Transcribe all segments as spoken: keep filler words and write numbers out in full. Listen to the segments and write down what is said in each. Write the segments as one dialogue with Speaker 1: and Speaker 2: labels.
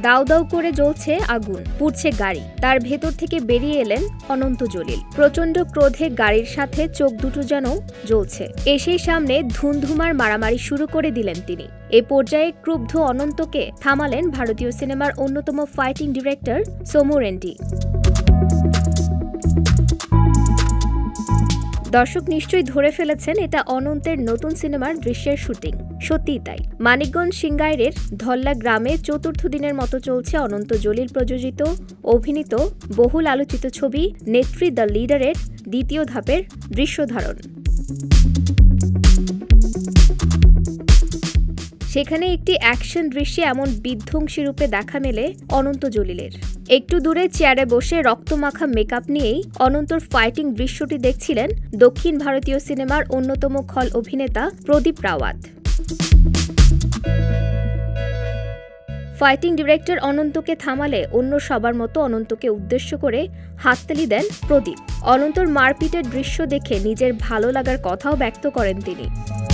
Speaker 1: দাউ দাউ করে জ্বলছে আগুন, পুড়ছে গাড়ি। তার ভেতর থেকে বেরিয়ে এলেন অনন্ত জলিল। প্রচণ্ড ক্রোধে গাড়ির সাথে চোখ দুটো যেন জ্বলছে। এসেই সামনে ধুমধুমার মারামারি শুরু করে দিলেন তিনি। এ পর্যায়ে ক্রুব্ধ অনন্তকে থামালেন ভারতীয় সিনেমার অন্যতম ফাইটিং ডিরেক্টর সোমু রেড্ডি। দর্শক নিশ্চয়ই ধরে ফেলেছেন এটা অনন্তের নতুন সিনেমার দৃশ্যের শুটিং। সত্যিই তাই। মানিকগঞ্জ সিংগাইরের ধল্লা গ্রামে চতুর্থ দিনের মতো চলছে অনন্ত জলিল প্রযোজিত, অভিনীত, বহুল আলোচিত ছবি নেত্রী দ্য লিডারের দ্বিতীয় ধাপের দৃশ্যধারণ। সেখানে একটি অ্যাকশন দৃশ্যে এমন বিধ্বংসী রূপে দেখা মেলে অনন্ত জলিলের। একটু দূরে চেয়ারে বসে রক্তমাখা মেকআপ নিয়েই অনন্তর ফাইটিং দৃশ্যটি দেখছিলেন দক্ষিণ ভারতীয় সিনেমার অন্যতম খল অভিনেতা প্রদীপ রাওয়াত। ফাইটিং ডিরেক্টর অনন্তকে থামালে অন্য সবার মতো অনন্তকে উদ্দেশ্য করে হাততালি দেন প্রদীপ। অনন্তর মারপিটের দৃশ্য দেখে নিজের ভালো লাগার কথাও ব্যক্ত করেন তিনি।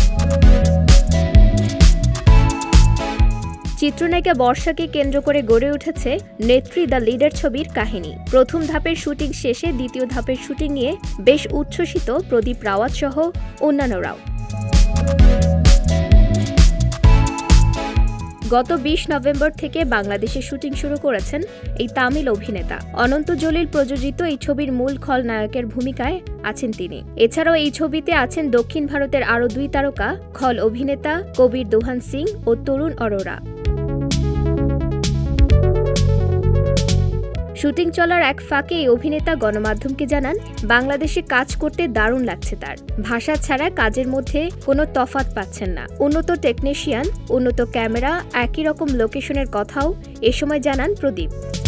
Speaker 1: চিত্রনায়িকা বর্ষাকে কেন্দ্র করে গড়ে উঠেছে নেত্রী দ্য লিডার ছবির কাহিনী। প্রথম ধাপের শুটিং শেষে দ্বিতীয় ধাপের শুটিং নিয়ে বেশ উচ্ছ্বসিত প্রদীপ রাওয়াত সহ অন্যান্যরাও। গত বিশ নভেম্বর থেকে বাংলাদেশে শুটিং শুরু করেছেন এই তামিল অভিনেতা। অনন্ত জলিল প্রযোজিত এই ছবির মূল খলনায়কের ভূমিকায় আছেন তিনি। এছাড়াও এই ছবিতে আছেন দক্ষিণ ভারতের আরও দুই তারকা খল অভিনেতা কবির দোহান সিং ও তরুণ অরোরা। শুটিং চলার এক ফাঁকে এই অভিনেতা গণমাধ্যমকে জানান, বাংলাদেশে কাজ করতে দারুণ লাগছে তার। ভাষা ছাড়া কাজের মধ্যে কোনো তফাৎ পাচ্ছেন না। উন্নত টেকনিশিয়ান, উন্নত ক্যামেরা, একই রকম লোকেশনের কথাও এ সময় জানান প্রদীপ।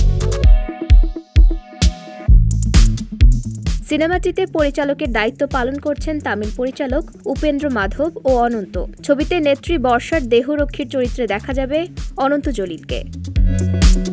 Speaker 1: সিনেমাটিতে পরিচালকের দায়িত্ব পালন করছেন তামিল পরিচালক উপেন্দ্র মাধব ও অনন্ত। ছবিতে নেত্রী বর্ষার দেহরক্ষীর চরিত্রে দেখা যাবে অনন্ত জলিলকে।